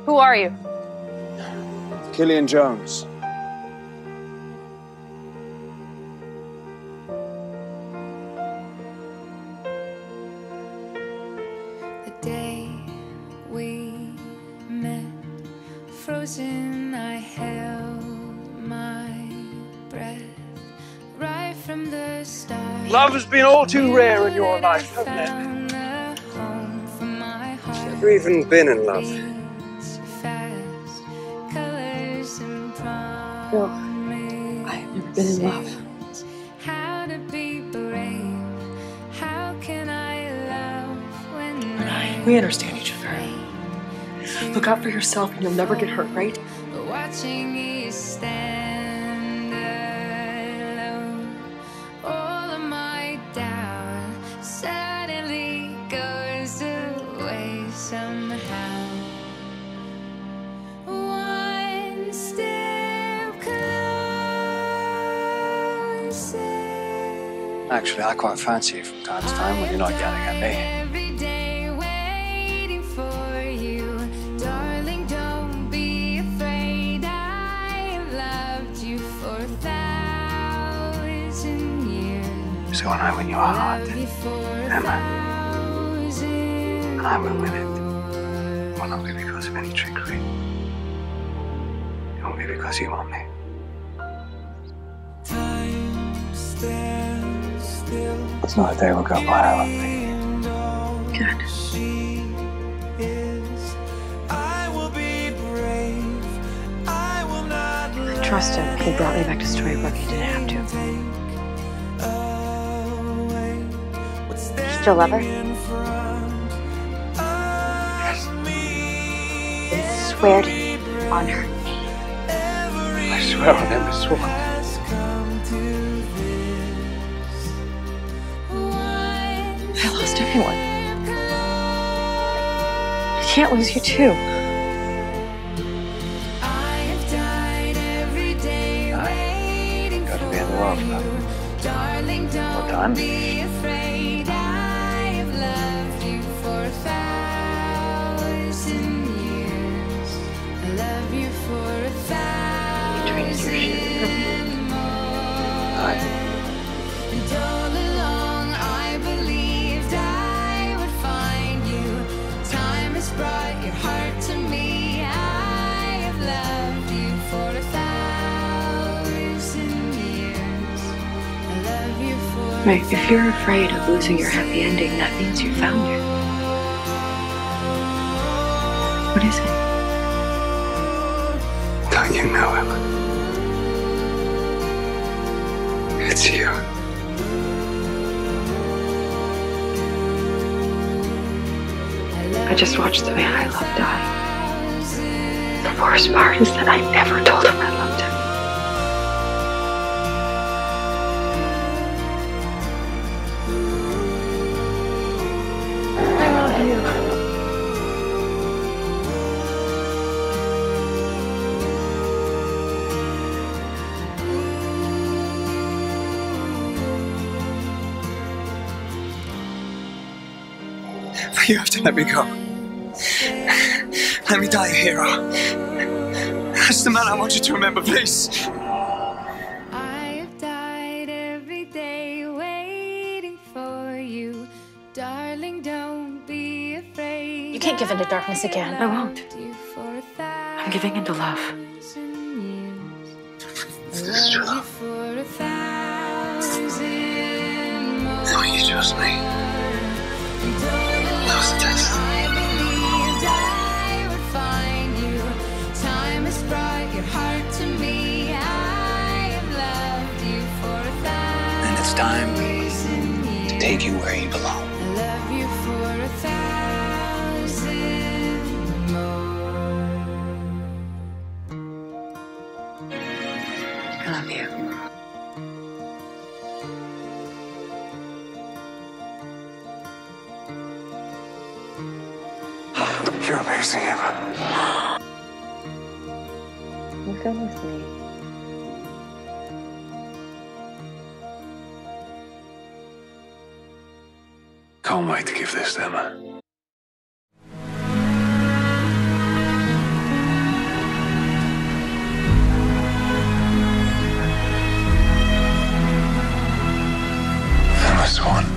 Who are you? Killian Jones. The day we met, frozen, I held my breath right from the start. Love has been all too rare in your life, hasn't it? Have you even been in love? No, I've never been in love. How to be brave? How can I love when We understand each other. Look out for yourself and you'll never get hurt, right? watching you stand alone? All of my doubt suddenly goes away somehow. One step closer. Actually, I quite fancy you from time to time when you're not yelling at me. Every day waiting for you, darling. Don't be afraid. I've loved you for 1,000 years. So when I win your heart, Loved you for Emma, 1,000 and I will win it. Will not be because of any trickery. It won't be because you want me. It's not a day will go by, I don't think. Good. I trust him. He brought me back to Storybrooke. He didn't have to. You still love her? Then swear to me on her knee. I swear on every swan. I lost everyone. I can't lose you too. I've died every day waiting Got to be in the for world, you. love. Darling, time? don't be afraid. I've loved you for 1,000 years. I love you for 1,000 traded your shit for me. more. And all along I believed I would find you. Time has brought your heart to me. I have loved you for 1,000 years. I love you for Right, if you're afraid of losing your happy ending, that means you found it. What is it? Don't you know, Emma? It's you. I just watched the man I love die. The worst part is that I never told him I loved him. I love you. You have to let me go. Let me die a hero. That's the man I want you to remember, please. I have died every day waiting for you. Darling, don't be afraid. You can't give in to darkness again. I won't. I'm giving in to love. This is true love. No, you chose me. That was the test. I believed I would find you. Time has brought your heart to me. I have loved you for 1,000 And it's time to take you where you belong. I love you for 1,000 more. I love you. You're amazing, Emma. You come with me. Can't wait to give this to Emma. last one.